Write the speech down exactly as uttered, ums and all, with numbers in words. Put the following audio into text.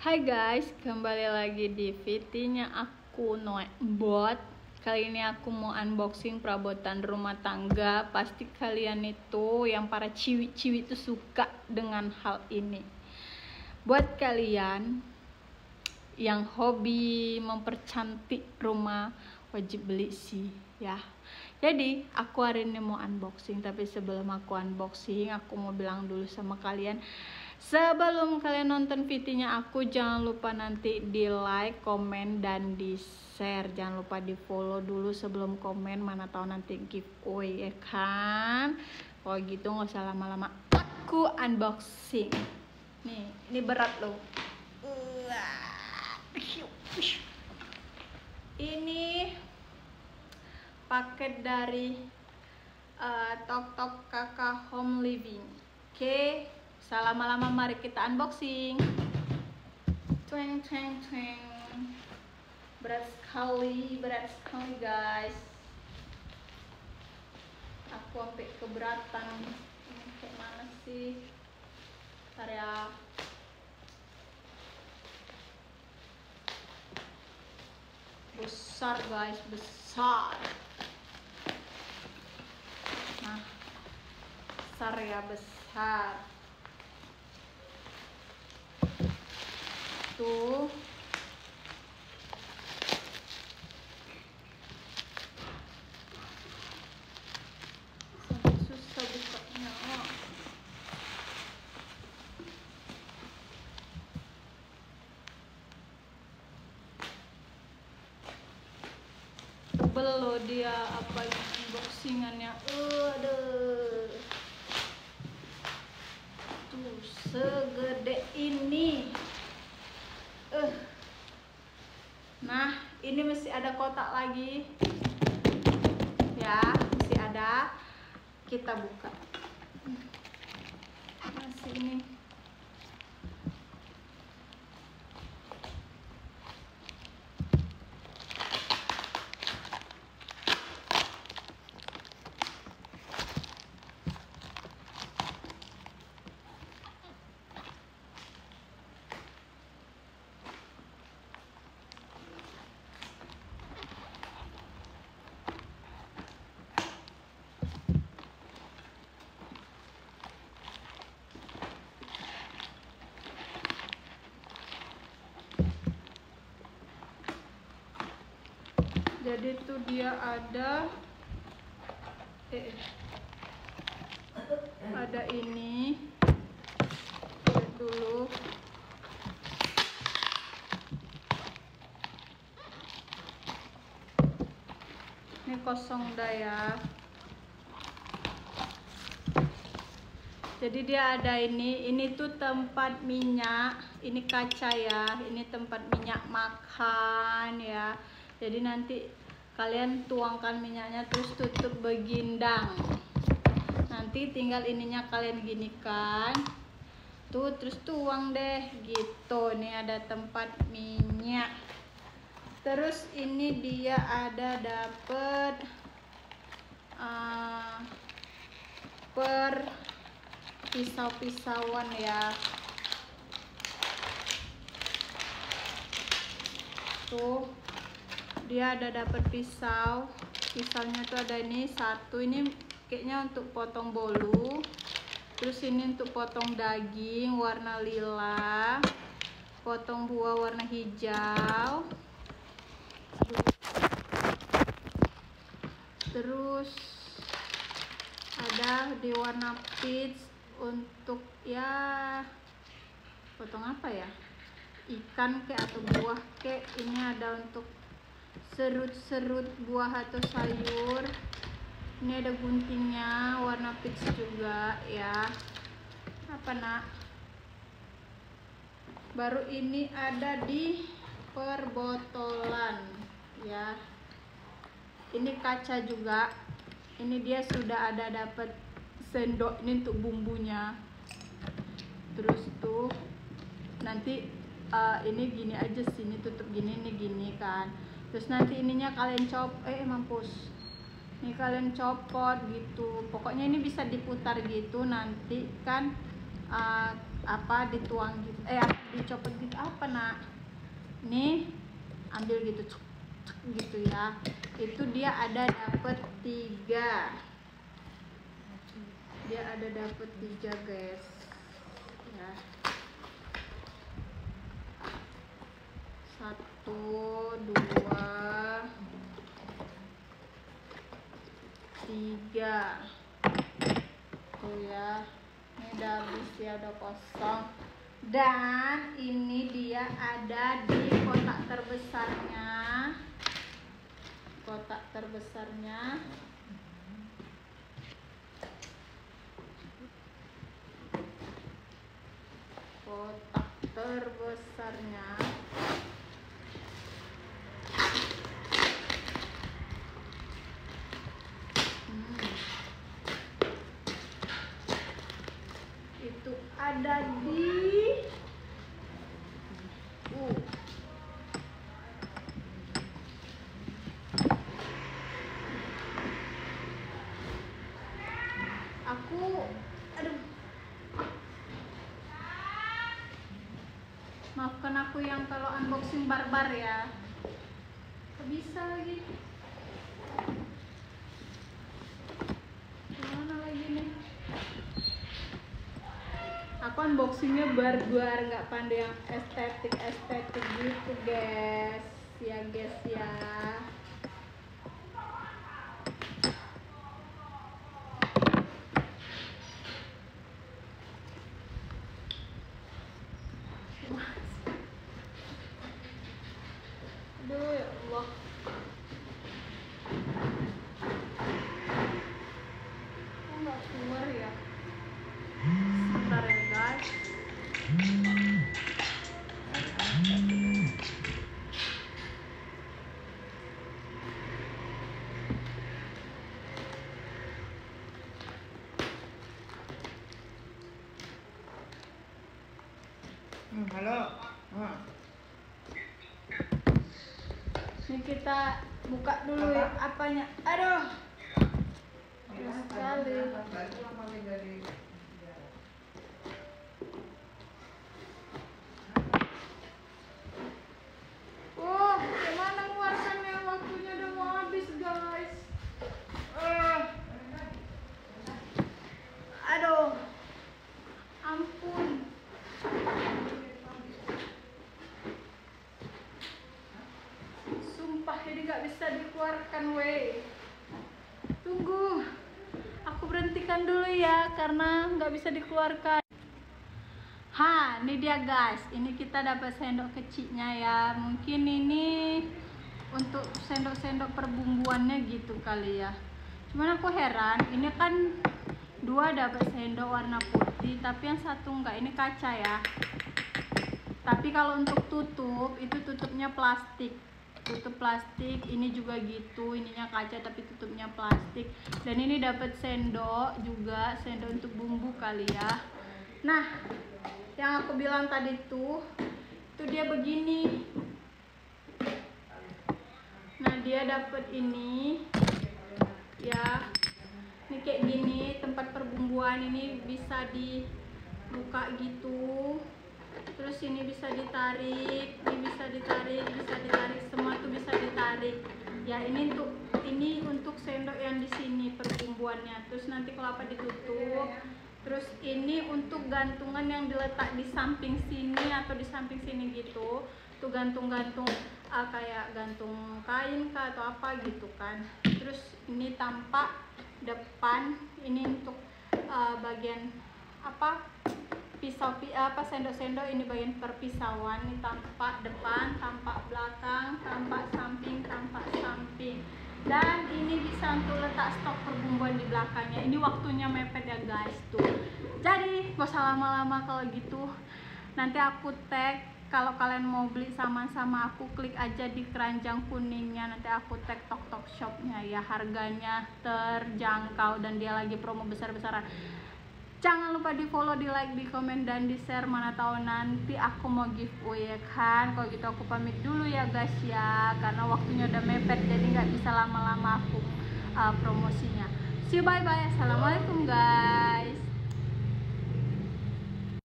Hai guys, kembali lagi di videonya aku Noebot. Kali ini aku mau unboxing perabotan rumah tangga. Pasti kalian itu yang para ciwi-ciwi itu suka dengan hal ini. Buat kalian yang hobi mempercantik rumah, wajib beli sih ya. Jadi aku hari ini mau unboxing, tapi sebelum aku unboxing aku mau bilang dulu sama kalian, sebelum kalian nonton videonya aku, jangan lupa nanti di like, komen, dan di share. Jangan lupa di follow dulu sebelum komen, mana tahu nanti giveaway ya kan. Kalau gitu nggak usah lama-lama, aku unboxing. Nih, ini berat loh. Ini paket dari uh, Tok Tok Kakak Home Living. Oke, salah lama-lama, mari kita unboxing. Tweng tweng tweng. Berat sekali, berat sekali guys. Aku sampai keberatan. Ini kayak mana sih? Bentar ya. Besar guys, besar. Nah, besar ya, besar. Tuh. Sampai susah bukanya. Oh. Tebel loh dia, apa unboxingannya. Aduh. Tuh, segede ini. Uh. Nah, ini masih ada kotak lagi. Ya, masih ada. Kita buka. Masih ini. Jadi tuh dia ada eh, ada ini. Lihat dulu. Ini kosong dah ya. Jadi dia ada ini. Ini tuh tempat minyak. Ini kaca ya. Ini tempat minyak makan ya. Jadi nanti kalian tuangkan minyaknya, terus tutup begindang. Nanti tinggal ininya kalian ginikan. Tuh, terus tuang deh gitu. Ini ada tempat minyak. Terus ini dia ada dapet uh, per pisau-pisauan ya. Tuh, dia ada dapat pisau. Pisaunya tuh ada ini satu, ini kayaknya untuk potong bolu. Terus ini untuk potong daging warna lila, potong buah warna hijau. Terus ada di warna peach untuk ya potong apa ya, ikan kek atau buah kek. Ini ada untuk serut-serut buah atau sayur. Ini ada guntingnya warna peach juga ya. Apa nak? Baru ini ada di perbotolan ya. Ini kaca juga. Ini dia sudah ada dapat sendok ini untuk bumbunya. Terus tuh nanti uh, ini gini aja sini, tutup gini, ini gini kan. Terus nanti ininya kalian cop eh mampus nih kalian copot gitu. Pokoknya ini bisa diputar gitu. Nanti kan uh, apa dituang gitu, eh apa, dicopot gitu apa nak, nih ambil gitu cuk, cuk, gitu ya. Itu dia ada dapet tiga, dia ada dapet tiga guys ya. Satu, dua, tiga tuh ya. Ini udah habis ya, udah kosong. Dan ini dia ada di kotak terbesarnya, kotak terbesarnya. Kotak terbesarnya hmm. Itu ada di uh. aku aduh maafkan aku yang kalau unboxing barbar ya, gak bisa lagi. Gimana lagi nih, aku unboxingnya barbar, nggak pandai yang estetik estetik gitu guys ya guys ya. Aduh ya Allah, kok nggak keluar ya, sebentar ya guys. Hmm, halo. Hmm. Ini kita buka dulu ya apanya. Aduh, Ya, sekali. baru kembali dari Oh, gimana ngeluarkannya, waktunya udah mau habis guys. Uh. Aduh, ampun. Sumpah ini nggak bisa dikeluarkan weh. Tunggu, aku berhentikan dulu ya karena nggak bisa dikeluarkan. Ha, ini dia guys, ini kita dapat sendok kecilnya ya. Mungkin ini untuk sendok-sendok perbumbuannya gitu kali ya. Cuman aku heran, ini kan dua dapat sendok warna putih, tapi yang satu enggak, ini kaca ya. Tapi kalau untuk tutup, itu tutupnya plastik. Tutup plastik, ini juga gitu, ininya kaca tapi tutupnya plastik. Dan ini dapat sendok juga, sendok untuk bumbu kali ya. Nah, yang aku bilang tadi tuh, itu dia begini. Nah, dia dapat ini ya. Ini kayak gini, tempat perbumbuan ini bisa dibuka gitu. Terus ini bisa ditarik, ini bisa ditarik, bisa ditarik, semua tuh bisa ditarik. Ya, ini untuk ini untuk sendok yang di sini perbumbuannya. Terus nanti kalau apa ditutup. Terus ini untuk gantungan yang diletak di samping sini atau di samping sini gitu. Tuh gantung-gantung uh, kayak gantung kain kah atau apa gitu kan. Terus ini tampak depan, ini untuk uh, bagian apa? Pisau apa sendok-sendok, ini bagian perpisauan. Ini tampak depan, tampak belakang, tampak samping, tampak samping. Dan ini bisa untuk letak stok perbumbuan di belakangnya. Ini waktunya mepet ya guys tuh. Jadi gak usah lama-lama kalau gitu. Nanti aku tag, kalau kalian mau beli sama-sama aku, klik aja di keranjang kuningnya. Nanti aku tag Tok Tok Shopnya ya. Harganya terjangkau dan dia lagi promo besar-besaran. Jangan lupa di follow, di like, di komen, dan di share. Mana tahu nanti aku mau giveaway ya kan. Kalau gitu aku pamit dulu ya guys ya, karena waktunya udah mepet jadi nggak bisa lama-lama aku uh, promosinya. See you, bye bye. Assalamualaikum guys.